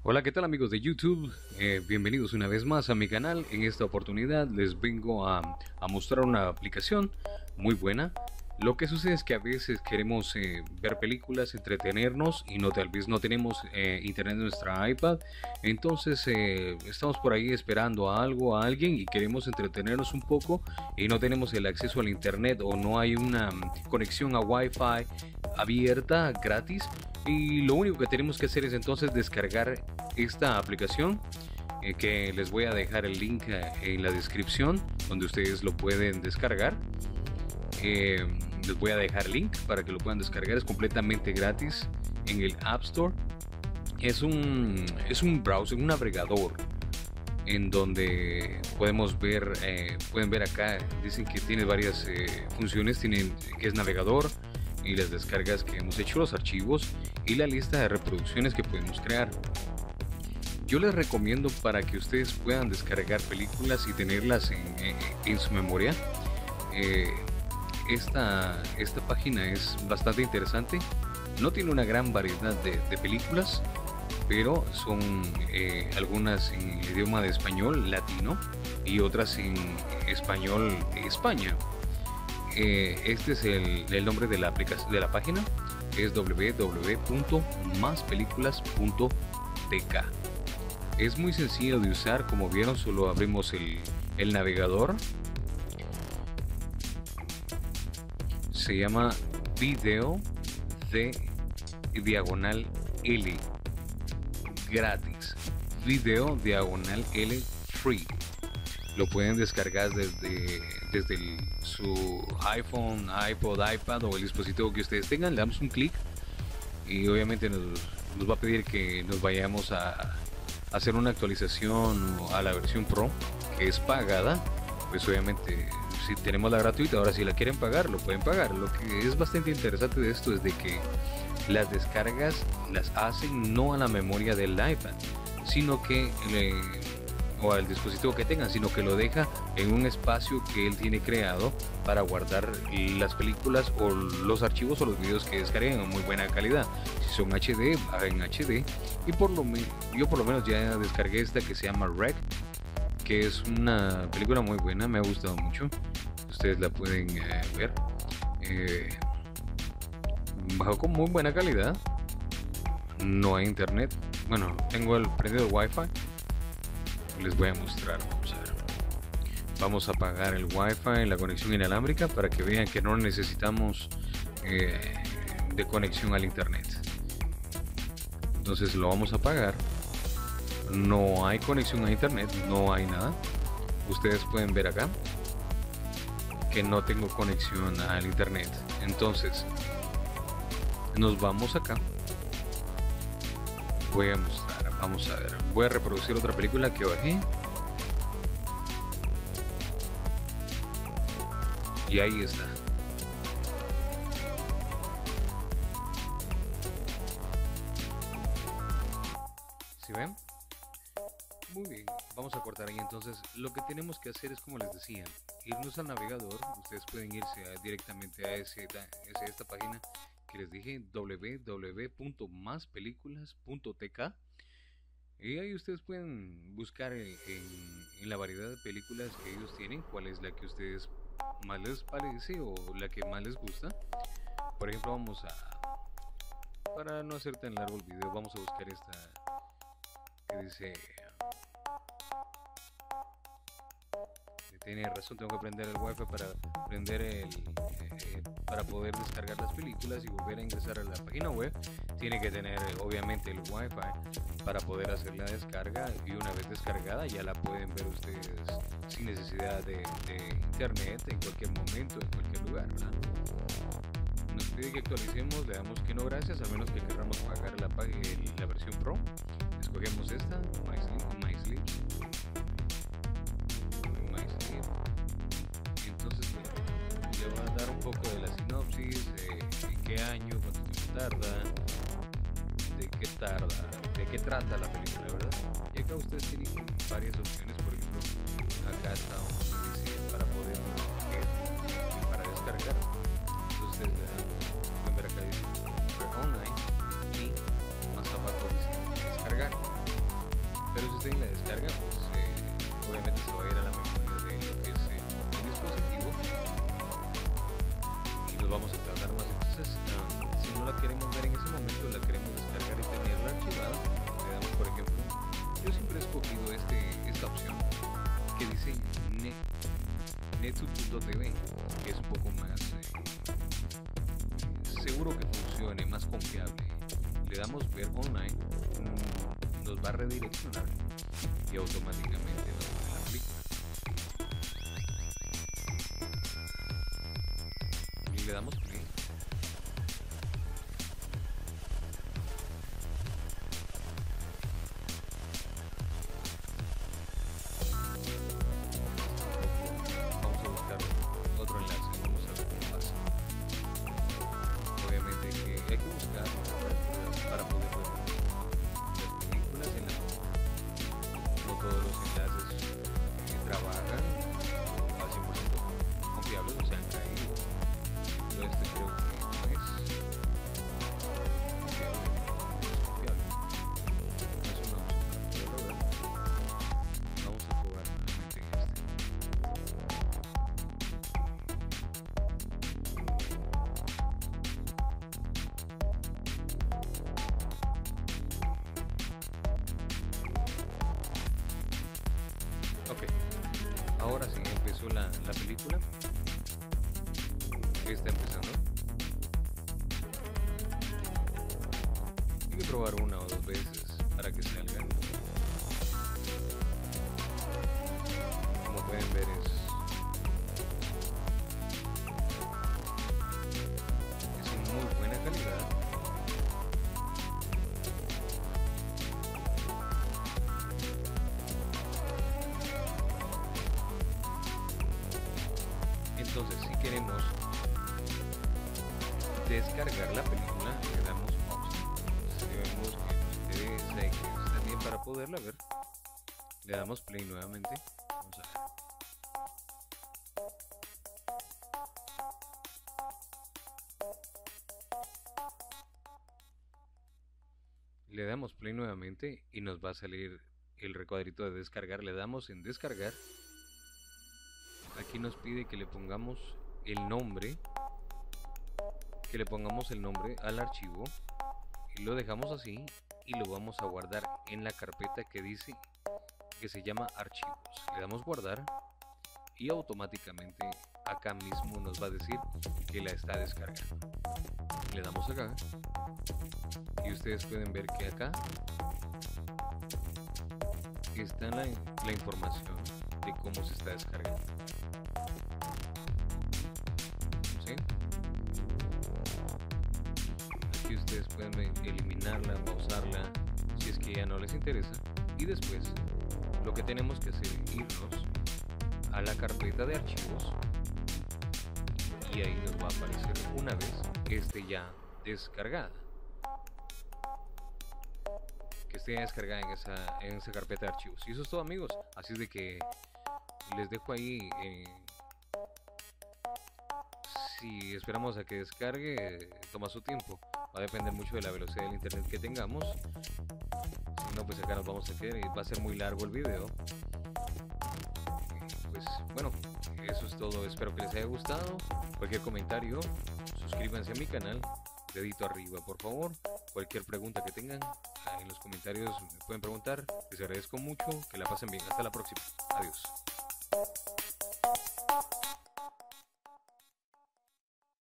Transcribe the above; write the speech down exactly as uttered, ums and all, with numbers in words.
Hola, ¿qué tal amigos de YouTube? Eh, bienvenidos una vez más a mi canal. En esta oportunidad les vengo a, a mostrar una aplicación muy buena. Lo que sucede es que a veces queremos eh, ver películas, entretenernos y no, tal vez no tenemos eh, internet en nuestra iPad. Entonces eh, estamos por ahí esperando a algo, a alguien y queremos entretenernos un poco y no tenemos el acceso al internet o no hay una um, conexión a Wi-Fi abierta, gratis. Y lo único que tenemos que hacer es entonces descargar esta aplicación eh, que les voy a dejar el link eh, en la descripción donde ustedes lo pueden descargar. Eh, les voy a dejar el link para que lo puedan descargar. Es completamente gratis en el App Store. Es un, es un browser, un navegador en donde podemos ver, eh, pueden ver acá, dicen que tiene varias eh, funciones, tienen que es navegador y las descargas que hemos hecho, los archivos y la lista de reproducciones que podemos crear. Yo les recomiendo para que ustedes puedan descargar películas y tenerlas en, en, en su memoria. Eh, esta, esta página es bastante interesante. No tiene una gran variedad de, de películas, pero son eh, algunas en el idioma de español latino y otras en español de España. Eh, este es el, el nombre de la aplicación de la página, es w w w punto más películas punto t k. Es muy sencillo de usar, como vieron, solo abrimos el, el navegador. Se llama Video de diagonal L, gratis. Video diagonal L free. Lo pueden descargar desde, desde el, su iPhone, iPod, iPad o el dispositivo que ustedes tengan. Le damos un clic y obviamente nos, nos va a pedir que nos vayamos a hacer una actualización a la versión Pro, que es pagada. Pues obviamente si tenemos la gratuita, ahora si la quieren pagar, lo pueden pagar. Lo que es bastante interesante de esto es de que las descargas las hacen no a la memoria del iPad, sino que le, o al dispositivo que tengan, sino que lo deja en un espacio que él tiene creado para guardar las películas o los archivos o los videos que descarguen en muy buena calidad. Si son H D, va en H D. Y por lo yo por lo menos ya descargué esta que se llama Rec, que es una película muy buena, me ha gustado mucho. Ustedes la pueden eh, ver. Eh, bajo con muy buena calidad. No hay internet. Bueno, tengo el prendido el Wi-Fi. Les voy a mostrar. Vamos a ver. Vamos a apagar el Wi-Fi, la conexión inalámbrica, para que vean que no necesitamos eh, de conexión al internet. Entonces lo vamos a apagar. No hay conexión a internet, no hay nada. Ustedes pueden ver acá que no tengo conexión al internet. Entonces nos vamos acá. Voy a mostrar, vamos a ver. Voy a reproducir otra película que bajé. Y ahí está. ¿Sí ven? Muy bien, vamos a cortar ahí. Entonces lo que tenemos que hacer es, como les decía, irnos al navegador. Ustedes pueden irse a, directamente a, ese, a esta página que les dije, w w w punto más películas punto t k, y ahí ustedes pueden buscar en, en, en la variedad de películas que ellos tienen cuál es la que a ustedes más les parece o la que más les gusta. Por ejemplo, vamos a, para no hacer tan largo el video, vamos a buscar esta que dice, tiene razón, tengo que prender el Wi-Fi para prender el eh, para poder descargar las películas y volver a ingresar a la página web. Tiene que tener eh, obviamente el Wi-Fi para poder hacer la descarga, y una vez descargada ya la pueden ver ustedes sin necesidad de, de internet, en cualquier momento, en cualquier lugar, ¿verdad? Nos pide que actualicemos, le damos que no gracias, a menos que queramos pagar la, la versión Pro. Escogemos esta, MySleep, MySleep. Entonces le va a dar un poco de la sinopsis, de, de qué año, cuánto tiempo tarda, de qué tarda, de qué trata la película, ¿verdad? Y acá ustedes tienen varias opciones. Por ejemplo, acá está donde dice para poder eh, para descargar. Entonces ustedes le dan, pueden ver acá dice online, y más abajo dice descargar. vamos a tardar más. Entonces, um, si no la queremos ver en ese momento, la queremos descargar y tenerla archivada, le damos, por ejemplo, yo siempre he escogido este, esta opción que dice net, netsuite.tv, que es un poco más eh, seguro que funcione, más confiable. Le damos ver online, mmm, nos va a redireccionar y automáticamente nos va a la película. Y le damos play. Vamos a buscar otro enlace, vamos a ver cómo pasa. Obviamente que hay que buscar para poder ver las películas en la... No todos los enlaces que trabajan al cien por ciento confiables, o sea, han caído. Pero este creo que no es confiable. No es una opción para poderlo ver. Vamos a probar nuevamente este. Ok, ahora sí empezó la, la película. Está empezando. Hay que probar una o dos veces para que salga. Como pueden ver, es, es en muy buena calidad. Entonces, si queremos descargar la película, le damos pausa. Si vemos que nos interesa y que está bien para poderla ver, le damos play nuevamente. Vamos a ver. Le damos play nuevamente y nos va a salir el recuadrito de descargar. Le damos en descargar. Aquí nos pide que le pongamos el nombre, que le pongamos el nombre al archivo y lo dejamos así y lo vamos a guardar en la carpeta que dice que se llama archivos. Le damos guardar y automáticamente acá mismo nos va a decir que la está descargando. Le damos acá y ustedes pueden ver que acá está la, la información de cómo se está descargando. ¿Sí? Aquí ustedes pueden eliminarla, pausarla si es que ya no les interesa, y después lo que tenemos que hacer es irnos a la carpeta de archivos y ahí nos va a aparecer una vez que esté ya descargada, que esté descargada en esa, en esa carpeta de archivos. Y eso es todo, amigos. Así es de que les dejo ahí. Eh, si esperamos a que descargue, toma su tiempo. Va a depender mucho de la velocidad del internet que tengamos. Si no, pues acá nos vamos a quedar y va a ser muy largo el video. Pues bueno, eso es todo. Espero que les haya gustado. Cualquier comentario, suscríbanse a mi canal. Dedito arriba, por favor. Cualquier pregunta que tengan en los comentarios me pueden preguntar. Les agradezco mucho. Que la pasen bien. Hasta la próxima. Adiós.